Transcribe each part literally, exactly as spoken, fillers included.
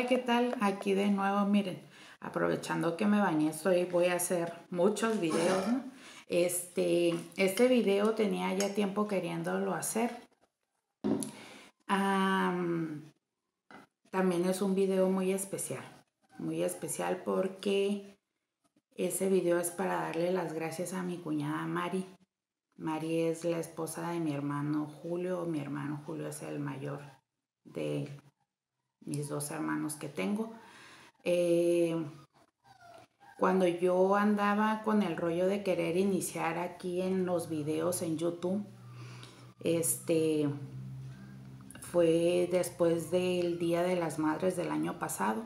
Hola, ¿qué tal? Aquí de nuevo, miren, aprovechando que me bañé, estoy, voy a hacer muchos videos, ¿no? Este, este video tenía ya tiempo queriéndolo hacer. Um, también es un video muy especial, muy especial porque ese video es para darle las gracias a mi cuñada Mari. Mari es la esposa de mi hermano Julio, mi hermano Julio es el mayor de mis dos hermanos que tengo. Eh, cuando yo andaba con el rollo de querer iniciar aquí en los videos en YouTube, este fue después del Día de las Madres del año pasado.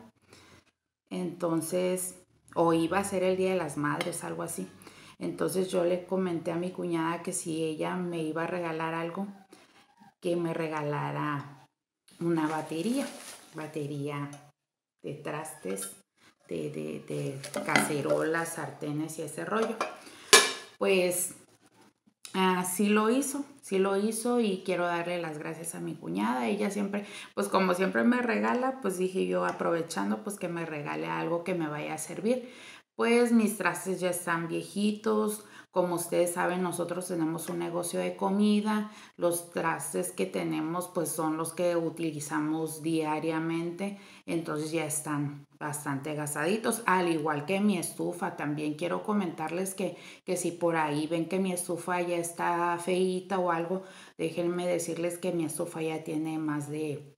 Entonces, o iba a ser el Día de las Madres, algo así. Entonces yo le comenté a mi cuñada que si ella me iba a regalar algo, que me regalara una batería, batería de trastes, de, de, de cacerolas, sartenes y ese rollo. Pues uh, sí lo hizo, sí lo hizo y quiero darle las gracias a mi cuñada. Ella siempre, pues como siempre me regala, pues dije yo aprovechando pues que me regale algo que me vaya a servir. Pues mis trastes ya están viejitos. Como ustedes saben, nosotros tenemos un negocio de comida. Los trastes que tenemos pues son los que utilizamos diariamente. Entonces ya están bastante gastaditos. Al igual que mi estufa. También quiero comentarles que, que si por ahí ven que mi estufa ya está feíta o algo, déjenme decirles que mi estufa ya tiene más de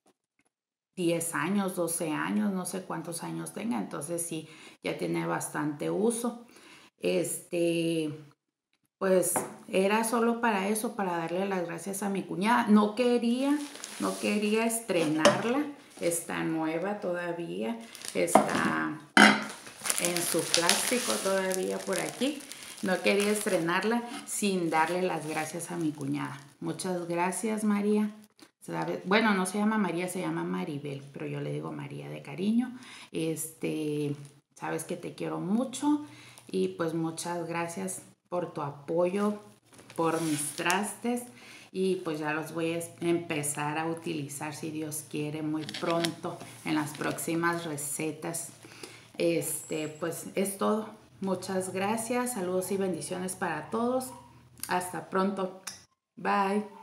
diez años, doce años, no sé cuántos años tenga, entonces sí, ya tiene bastante uso. Este, pues era solo para eso, para darle las gracias a mi cuñada. No quería, no quería estrenarla, está nueva todavía, está en su plástico todavía por aquí. No quería estrenarla sin darle las gracias a mi cuñada. Muchas gracias, María. Bueno, no se llama María, se llama Maribel, pero yo le digo María de cariño. Este, sabes que te quiero mucho y pues muchas gracias por tu apoyo, por mis trastes y pues ya los voy a empezar a utilizar si Dios quiere muy pronto en las próximas recetas. Este, pues es todo. Muchas gracias, saludos y bendiciones para todos. Hasta pronto. Bye.